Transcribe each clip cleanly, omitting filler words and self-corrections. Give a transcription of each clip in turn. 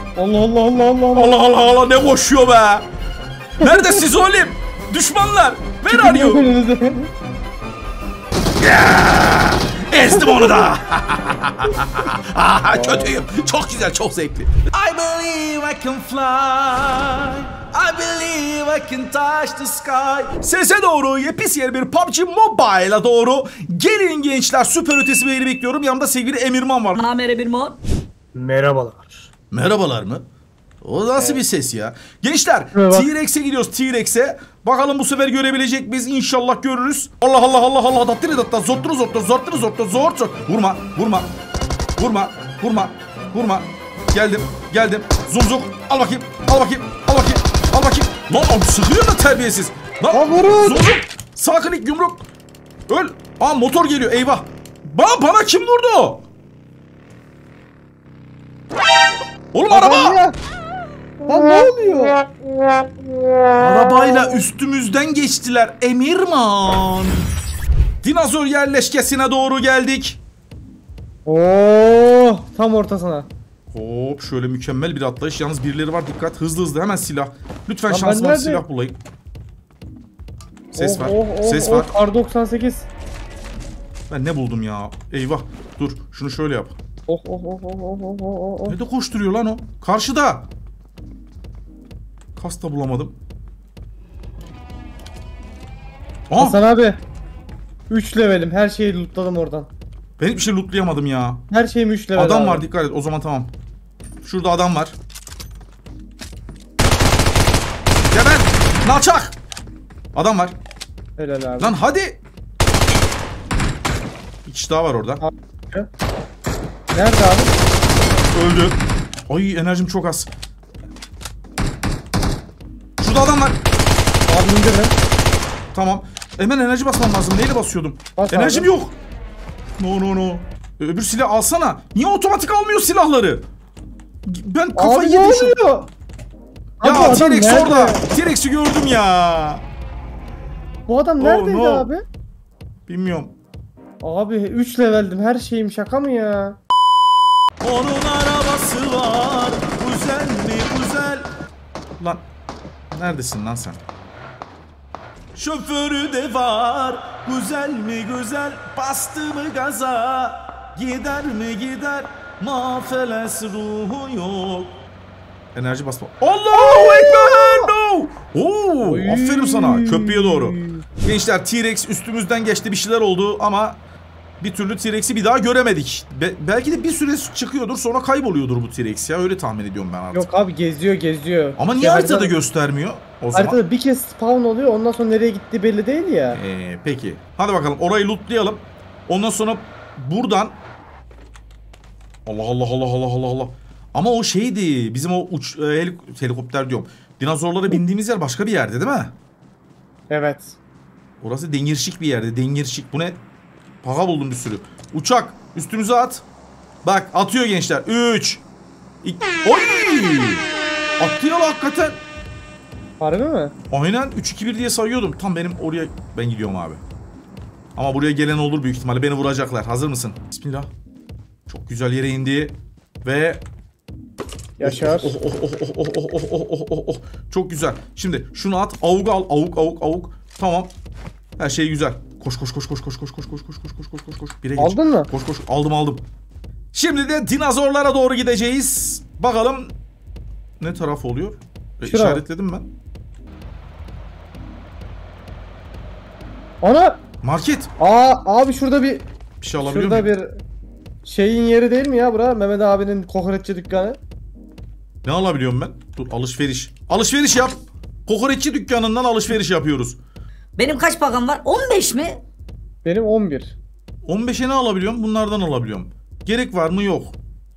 Allah Allah Allah Allah Allah. Allah Allah Allah, ne koşuyor be. Neredesiniz oğlum? Düşmanlar. Where are you? Ezdim onu da. Kötüyüm. Çok güzel, çok zevkli. I believe I can fly. I believe I can touch the sky. Sese doğru, yepyeni bir PUBG Mobile'a doğru. Gelin gençler, süper ötesi bir yeri bekliyorum. Yanımda sevgili Emirman var. Namer Emirman. Merhabalar. Merhabalar mı? O nasıl bir ses ya? Gençler, Merhaba. T-Rex'e gidiyoruz, T-Rex'e. Bakalım bu sefer görebilecek miyiz? İnşallah görürüz. Allah Allah Allah Allah. Dattırı datta. Zortturu zortturu zortturu zortturu zortturu. Vurma, vurma. Vurma, vurma, vurma. Geldim, geldim. Zumzuk. Al bakayım, al bakayım, al bakayım, al bakayım. Lan sıkıyor da terbiyesiz. Lan zumzuk. Sağ klik yumruk. Öl. Aa, motor geliyor, eyvah. Bana kim vurdu? Oğlum araba. Lan ne oluyor? Arabayla üstümüzden geçtiler Emirman. Dinozor yerleşkesine doğru geldik. Oo, tam ortasına. Hop, şöyle mükemmel bir atlayış. Yalnız birileri var, dikkat. Hızlı hızlı hemen silah. Lütfen Lan şansıma ben silah bulayım. Ses var. Oh, Ses var. Kar 98. Ben ne buldum ya? Eyvah. Dur, şunu şöyle yap. Oh. Ne de koşturuyor lan o? Karşıda. Kas da bulamadım. Aa, Hasan abi. 3 levelim. Her şeyi lootladım oradan. ben hiçbir şey lootlayamadım ya. Her şeyim 3 level. Adam abi. var, dikkat et. O zaman tamam. Şurada adam var. Geber! Naçak! Adam var. Helal abi. Lan hadi! Bir kişi daha var orada. Nerede abi? Öldü. Ay, enerjim çok az. Şurada adam var. Abi indirme. Tamam. Hemen enerji basmam lazım. Neyle basıyordum? Bas Enerjim abi. yok. No. Öbür silah alsana. Niye otomatik almıyor silahları? Ben kafayı Abi ne yedim şu. oluyor? Ya Abi bu adam T-Rex nerede? orada. T-Rex'i gördüm ya. Bu adam neredeydi no. abi? Bilmiyorum. Abi 3 leveldim. Her şeyim şaka mı ya? Onun arabası var. Güzel mi güzel. Lan neredesin lan sen? Şoförü de var. Güzel mi güzel. Bastı mı gaza. Gider mi gider. Mafeles ruhu yok. Enerji basma. Allahu Ekber. No. Oo, Oy. aferin sana. Köprüye doğru. Gençler, T-Rex üstümüzden geçti, bir şeyler oldu ama bir türlü T-Rex'i bir daha göremedik. Belki de bir süre çıkıyordur, sonra kayboluyordur bu T-Rex ya. Öyle tahmin ediyorum ben artık. Yok abi geziyor. Ama niye haritada göstermiyor o zaman? Haritada bir kez spawn oluyor. Ondan sonra nereye gittiği belli değil ya. Peki. Hadi bakalım, orayı lootlayalım. Ondan sonra buradan... Allah Allah Allah Allah Allah Allah. Ama o şeydi. Bizim o helikopter diyorum. Dinozorlara bindiğimiz yer başka bir yerde değil mi? Evet. Orası dengirşik bir yerde. Dengirşik. Bu ne? Paha buldum bir sürü. Uçak. Üstümüze at. Bak, atıyor gençler. 3 2 Oy! Attı ya hakikaten. Harbi mi? Aynen 3-2-1 diye sayıyordum. Tam benim oraya ben gidiyorum abi. Ama buraya gelen olur büyük ihtimalle. Beni vuracaklar. Hazır mısın? Bismillah. Çok güzel yere indi. Ve... Yaşar. Oh. Çok güzel. Şimdi şunu at. Avuk al. Avuk. Tamam. Her şey güzel. Koş. Bire geç. Aldın mı? Koş. Aldım. Şimdi de dinozorlara doğru gideceğiz. Bakalım ne taraf oluyor? İşaretledim ben. Ana! Market. Abi şurada bir Bir şey alabiliyor şurada muyum? bir şeyin yeri değil mi ya bura? Mehmet abinin kokoreççi dükkanı. Ne alabiliyorum ben? Dur, alışveriş. Alışveriş yap. Kokoreççi dükkanından alışveriş yapıyoruz. Benim kaç param var? 15 mi? Benim 11. 15'e ne alabiliyorum? Bunlardan alabiliyorum. Gerek var mı? Yok.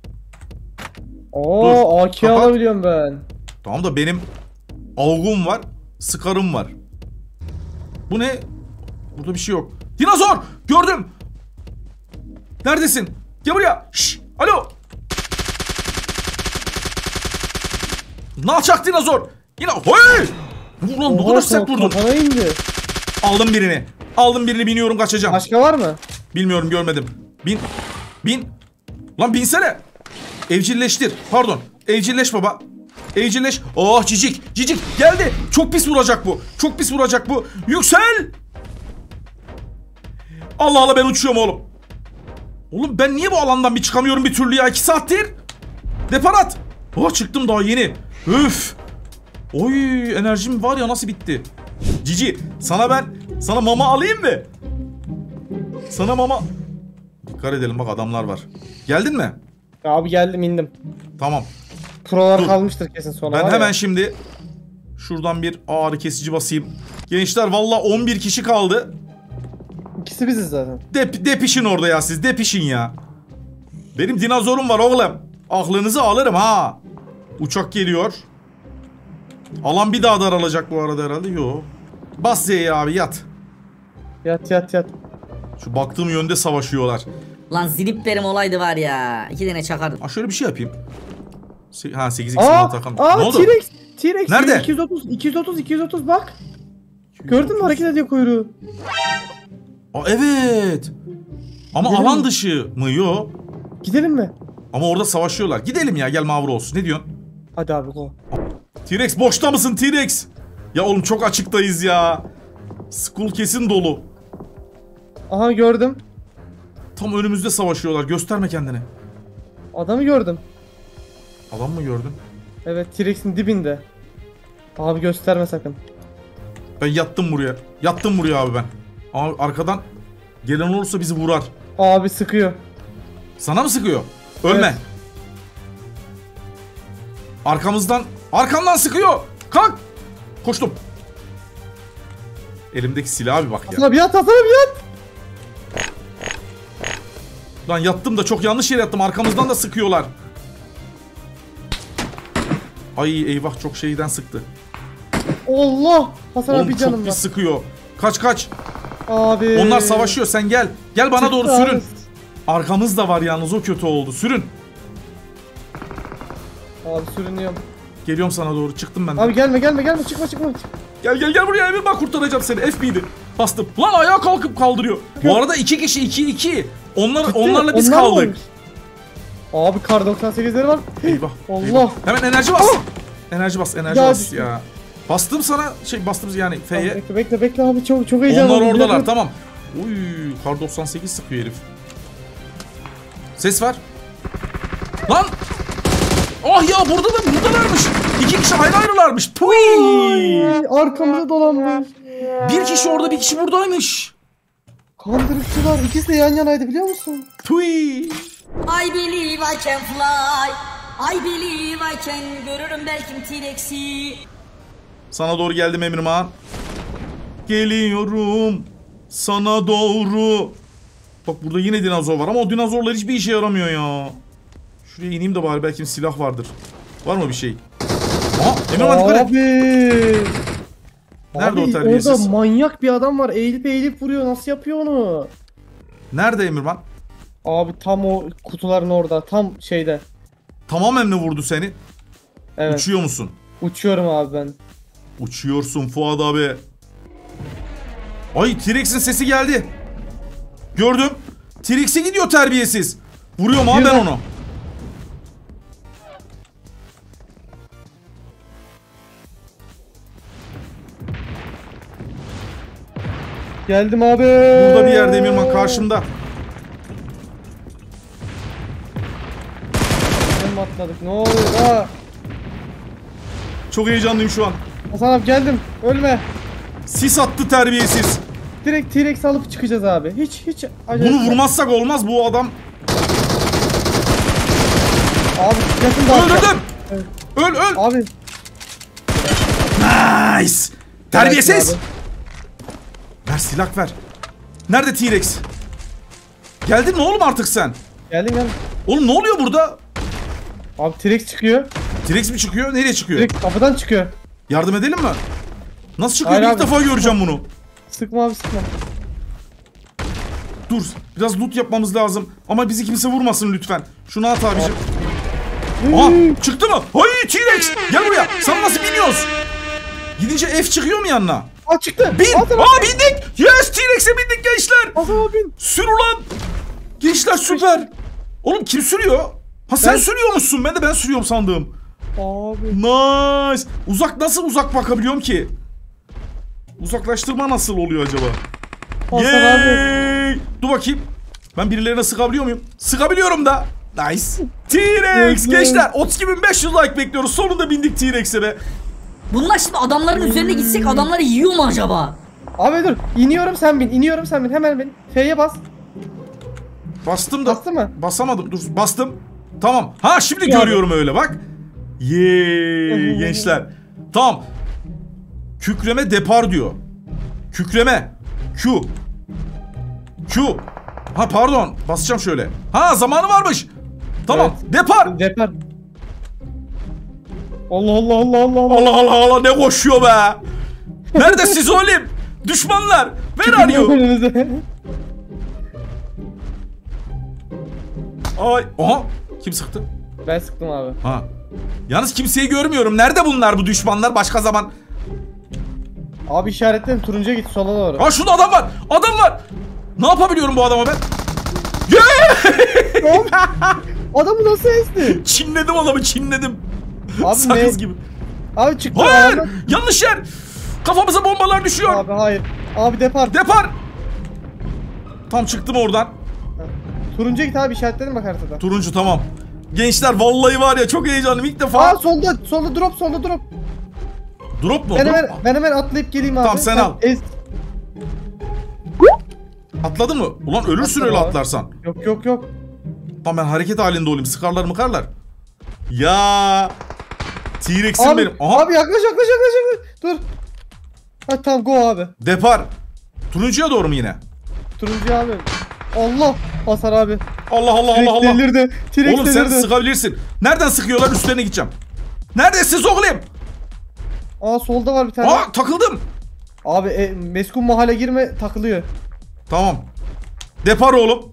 Oo, Dur, AK kapat. alabiliyorum ben. Tamam da benim avgum var. Sıkarım var. Bu ne? Burada bir şey yok. Dinozor! Gördüm! Neredesin? Gel buraya! Şşş! Alo! Ne yapacak dinozor? Yine... Hey! Ulan ne kadar sert vurdun. Kafana indi. Aldım birini, biniyorum, kaçacağım. Başka var mı? Bilmiyorum, görmedim. Bin. Lan binsene. Evcilleştir. Pardon. Evcilleş baba. Evcilleş. Oh cicik. Cicik geldi. Çok pis vuracak bu. Çok pis vuracak bu. Yüksel. Allah Allah ben uçuyorum oğlum. Oğlum ben niye bu alandan bir çıkamıyorum bir türlü ya? 2 saattir. Deparat. Oh çıktım daha yeni. Üf. Oy enerjim var ya nasıl bitti. Cici sana mama alayım mı? Sana mama. Dikkat edelim bak adamlar var. Geldin mi? Abi geldim indim. Tamam. Prolar Dur. kalmıştır kesin sonra. Ben var hemen ya. şimdi şuradan bir ağrı kesici basayım. Gençler valla 11 kişi kaldı. İkisi biziz zaten. Depişin orada ya siz depişin ya. Benim dinozorum var oğlum. Aklınızı alırım ha. Uçak geliyor. Alan bir daha daralacak bu arada herhalde. Yo. Bas Z'ye abi yat. Yat. Şu baktığım yönde savaşıyorlar. Lan ziliplerim olaydı var ya. 2 tane çakardım. Ha şöyle bir şey yapayım. 8x Aa, takım. aa Ne oldu? T-Rex. Nerede? 230 bak. Gördün mü hareket ediyor kuyruğu. Aa, evet. Ama Gidelim alan mi? dışı mı? Yo. Gidelim mi? Ama orada savaşıyorlar. Gidelim ya gel Mavro olsun. Ne diyorsun? Hadi abi go. T-Rex boşta mısın T-Rex? Ya oğlum çok açıktayız ya. Skull kesin dolu. Aha gördüm. Tam önümüzde savaşıyorlar. Gösterme kendini. Adamı gördüm. Adam mı gördün? Evet T-Rex'in dibinde. Abi gösterme sakın. Ben yattım buraya. Yattım buraya abi ben. Ama arkadan gelen olursa bizi vurar. Abi sıkıyor. Sana mı sıkıyor? Ölme. Evet. Arkamdan sıkıyor. Kalk. Koştum. Elimdeki silaha bir bak ya. Hasan abi yat. Lan yattım da çok yanlış yere yattım. Arkamızdan da sıkıyorlar. Ay eyvah çok şeyden sıktı. Allah. Hasan Oğlum abi çok canım pis var. sıkıyor. Kaç. Abi. Onlar savaşıyor sen gel. Gel bana Çıktı doğru abi. sürün. Arkamız da var yalnız o kötü oldu. Sürün. Abi sürünüyorum. Geliyorum sana doğru çıktım ben de. Abi gelme çıkma. Gel buraya Emir bak kurtaracağım seni. FB'di. Bastım. Lan ayağa kalkıp kaldırıyor. Bu arada 2 kişi 2-2. Onlarla biz Onlar mı kaldık. olmuş? Abi kar 98'leri var. Eyvah. Allah. Eyvah. Hemen enerji bas. Oh. Enerji bas Ya bas düştüm. ya. Bastım sana bastım yani F'ye. Bekle abi çok heyecanlı. Onlar oradalar tamam. Uy kar 98 sıkıyor herif. Ses var. Lan. Ah ya buradalarmış. 2 kişi ayrılarmış. Puy. Arkamıza dolanmış. Bir kişi orada bir kişi buradaymış. Kandırıkçılar ikisi de yan yanaydı biliyor musun? Puy. I believe I can fly. I believe I can. Görürüm belki T-Rex'i. Sana doğru geldim Emirman. Geliyorum sana doğru. Bak burada yine dinozor var ama o dinozorlar hiçbir işe yaramıyor ya. Şuraya ineyim de bari belki bir silah vardır. Var mı bir şey? Aa Emirman dikkat et. Abi. Nerede Abi, o terbiyesiz? Orada manyak bir adam var. Eğilip vuruyor. Nasıl yapıyor onu? Nerede Emirman? Abi tam o kutuların orada. Tam şeyde. Tamamen mi vurdu seni? Evet. Uçuyor musun? Uçuyorum abi ben. Uçuyorsun Fuat abi. Ay T-Rex'in sesi geldi. Gördüm. T-Rex'e gidiyor terbiyesiz. Vuruyorum abi ben onu. Geldim abi. Burada bir yerde Emirman karşımda. Hem atladık. Ne oluyor ha? Çok heyecanlıyım şu an. Hasan abi geldim. Ölme. Sis attı terbiyesiz. Direkt T-Rex alıp çıkacağız abi. Hiç acele Bunu etme. vurmazsak olmaz bu adam. Abi yakın daha. Öldürdüm. Evet. Öl. Abi. Nice. Terbiyesiz. Abi. Ver silah ver. Nerede T-Rex? Geldin mi oğlum artık sen? Geldim. Oğlum ne oluyor burada? Abi T-Rex çıkıyor. T-Rex mi çıkıyor? Nereye çıkıyor? Direkt kapıdan çıkıyor. Yardım edelim mi? Nasıl çıkıyor? Hayır İlk abi. defa göreceğim bunu. Sıkma abi sıkma. Dur. Biraz loot yapmamız lazım. Ama bizi kimse vurmasın lütfen. Şunu at abicim. Aha çıktı mı? Hay T-Rex. Gel buraya. Sana nasıl biniyoruz? Gidince F çıkıyor mu yanına? Aa çıktı. Bin. Hasan abi. Aa bindik. Yes T-Rex'e bindik gençler. Hasan abi bin. Sür ulan. Gençler süper. Oğlum kim sürüyor? Ha sen sürüyormuşsun. Ben sürüyorum sandım. Abi. Nice. Nasıl uzak bakabiliyorum ki? Uzaklaştırma nasıl oluyor acaba? Hasan Yay! Dur bakayım. Ben birilerine sıkabiliyor muyum? Sıkabiliyorum da. Nice. T-Rex gençler 32.500 like bekliyoruz. Sonunda bindik T-Rex'e be. Bunlar şimdi adamların üzerine gitsek adamları yiyor mu acaba? Abi dur. İniyorum sen bin. İniyorum sen bin. Hemen bin. F'ye bas. Bastım da. Bastı mı? Basamadım. Dur bastım. Tamam. Ha şimdi Ya görüyorum öyle bak. Yeee gençler. Tamam. Kükreme depar diyor. Kükreme. Q. Q. Ha pardon. Basacağım şöyle. Ha zamanı varmış. Tamam. Evet. Depar. Depar. Allah Allah Allah Allah Allah. Allah Allah Allah ne koşuyor be. Nerede siz oğlum? Düşmanlar. Where are you? Önümüze. Ay. Aha. Kim sıktı? Ben sıktım abi. Ha. Yalnız kimseyi görmüyorum. Nerede bunlar bu düşmanlar? Başka zaman. Abi işaretten turuncuya git sola doğru. Ha şurada adam var. Adam var. Ne yapabiliyorum bu adama ben? Adamı nasıl ezdi? Çinledim adamı çinledim. Abi Sakız ne? gibi. Abi çıktı. Hayır. Abi. Yanlış yer. Kafamıza bombalar düşüyor. Abi hayır. Abi depar. Depar. Tam çıktım oradan. Turuncuya git abi işaretledim bak haritada. Turuncu tamam. Gençler vallahi var ya çok heyecanlıyım ilk defa. Aa solda drop. Drop mu? Ben hemen atlayıp geleyim abi. Tamam, sen al. Ez. Atladın mı? Ulan ölürsün Atladım öyle abi. atlarsan. Yok. Tamam ben hareket halinde olayım. Sıkarlar. Ya. T-Rex'im Abi, benim. Aha. abi yaklaş. Dur. Ha tamam go abi. Depar. Turuncuya doğru mu yine? Turuncu abi. Allah. Hasar abi. Allah. T-Rex delirdi. T-Rex Oğlum sen delirdi. sıkabilirsin. Nereden sıkıyorlar? Üstlerine gideceğim. Neredesiniz oğlum? Aa solda var bir tane. Aa takıldım. Abi meskun mahalle girme takılıyor. Tamam. Depar oğlum.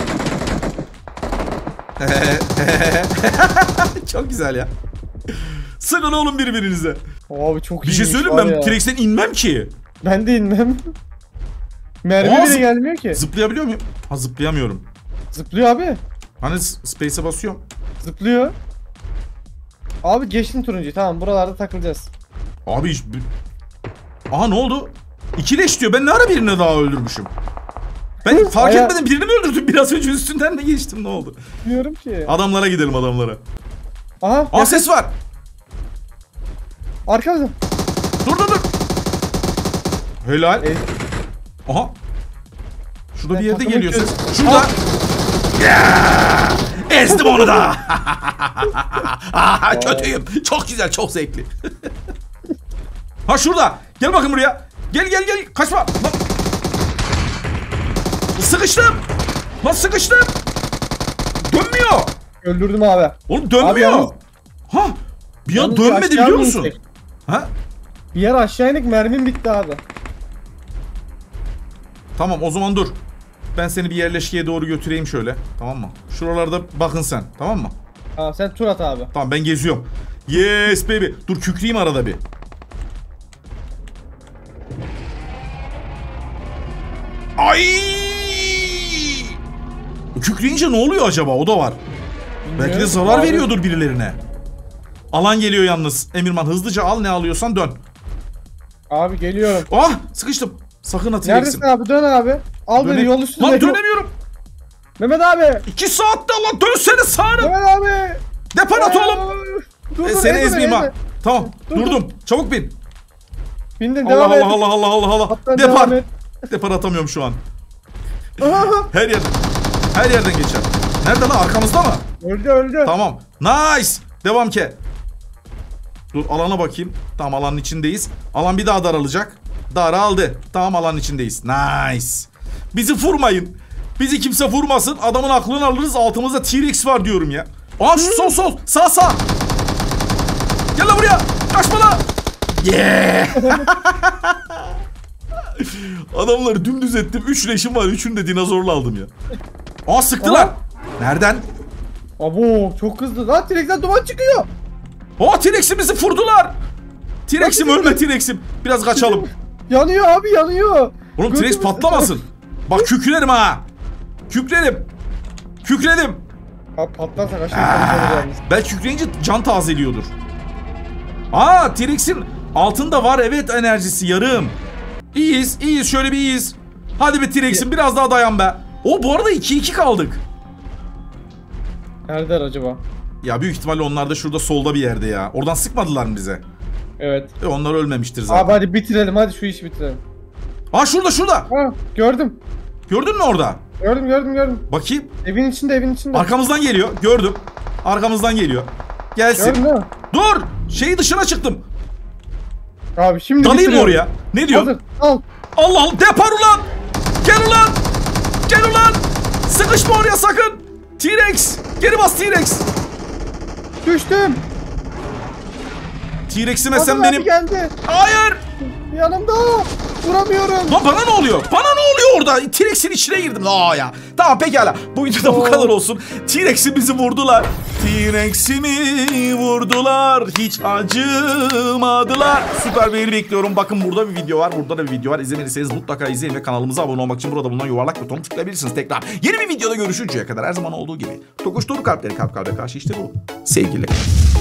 Çok güzel ya. Sıkın oğlum birbirinize. Abi çok iyi. Bir şey söyleyeyim ben T-Rex'ten inmem ki. Ben de inmem. Mermi Aa, bile gelmiyor ki. Zıplayabiliyor muyum? Ha zıplayamıyorum. Zıplıyor abi. Hani space'e basıyorum. Zıplıyor. Abi geçtin turuncuyu. Tamam buralarda takılacağız. Abi aha ne oldu? İkileş diyor. Ben ne ara birini daha öldürmüşüm? Ben fark etmedim birini mi öldürdüm? Biraz önce üstünden mi geçtim ne oldu? Bilmiyorum ki. Adamlara gidelim adamlara. Aha. Aa ses var. Arkamızda. Dur. Helal. Evet. Aha. Şurada Ben bir yerde takımı geliyor ses. çözdüm. Şurada. Yeah! Ezdim onu da. Kötüyüm. Çok güzel, çok zevkli. Ha şurada. Gel bakın buraya. Gel. Kaçma. Lan. Sıkıştım. Nasıl sıkıştım? Dönmüyor. Öldürdüm abi. Oğlum dönmüyor. Abi yalnız- Ha. Bir an Yalnız dönmedi aşağı biliyor mı musun? insek? Ha? Bir yer aşağı inik mermim bitti abi. Tamam o zaman dur. Ben seni bir yerleşkeye doğru götüreyim şöyle. Tamam mı? Şuralarda bakın sen. Tamam mı? Tamam sen tur at abi. Tamam ben geziyorum. Yes baby. Dur kükreyim arada bir. Ay! Kükreyince ne oluyor acaba? O da var. Belki de Bilmiyorum. zarar Abi, veriyordur birilerine. Alan geliyor yalnız. Emirman hızlıca al ne alıyorsan dön. Abi geliyorum. Ah sıkıştım. Sakın atayım. Neredesin abi dön abi. Al beni yol üstünde. Lan dönemiyorum. Mehmet abi. 2 saatte lan dönsene sağına. Mehmet abi. Depar at oğlum. Dur, Seni ezme, ezmeyeyim ha. ezme. Tamam Dur, durdum. Çabuk bin. Bindim Allah devam et. Allah. Hatta Depar. devam et. Depar atamıyorum şu an. Aha, Her yerden geçer. Nerede lan arkamızda mı? öldü. Tamam. Nice. Devam ke. Dur alana bakayım. Tamam alanın içindeyiz. Alan bir daha daralacak. Daraldı. Tamam alanın içindeyiz. Nice. Bizi vurmayın. Bizi kimse vurmasın. Adamın aklını alırız. Altımızda T-Rex var diyorum ya. Aa şu sol. Sağ. Gel lan buraya. Kaçma lan. Yeah. Adamları dümdüz ettim. 3 leşim var. 3'ünü de dinozorla aldım ya. Aa sıktılar. Aha. Nereden? Abo çok hızlı. Lan T-Rex'ten duman çıkıyor. Aa T-Rex'imizi vurdular. T-Rex'im ölme T-Rex'im. Biraz kaçalım. Yanıyor abi yanıyor. Oğlum T-Rex Götümüz- patlamasın. Bak kükrerim ha. Kükrerim. Abi patlarsak aşağı yukarı yalnız. Belki yükleyince can tazeliyordur. Aa, T-Rex'in altında var evet enerjisi yarım. İyiyiz şöyle bir iyiyiz. Hadi be T-Rex'in biraz daha dayan be. O bu arada 2-2 kaldık. Neredeler acaba? Ya büyük ihtimalle onlar da şurada solda bir yerde ya. Oradan sıkmadılar mı bize? Evet. Onlar ölmemiştir zaten. Abi hadi bitirelim, hadi şu işi bitirelim. Aa şurada. Ha, gördüm. Gördün mü orada? Gördüm. Bakayım. Evin içinde. Arkamızdan geliyor. Gördüm. Arkamızdan geliyor. Gelsin. Gördün değil mi? Dur. Şeyi dışına çıktım. Abi şimdi Dalayım mı bitiriyorum. oraya? Ne diyor? Hazır, al. Allah depar ulan. Gel ulan. Sıkışma oraya sakın. T-Rex. Geri bas T-Rex. Düştüm. T-Rex'ime sen Adam benim... geldi. Hayır. Yanımda. Vuramıyorum. Lan bana ne oluyor? Orada? T-Rex'in içine girdim. Aa ya. Tamam pekala. Bu videoda bu kadar olsun. T-Rex'i bizi vurdular. T-Rex'imi vurdular. Hiç acımadılar. Süper beğeni bekliyorum. Bakın burada bir video var. Burada da bir video var. İzlemediyseniz mutlaka izleyin ve kanalımıza abone olmak için burada bulunan yuvarlak butonu tıklayabilirsiniz tekrar. Yeni bir videoda görüşünceye kadar her zaman olduğu gibi. Tokuştuğu kalpleri kalp kalbe karşı işte bu. Sevgiyle.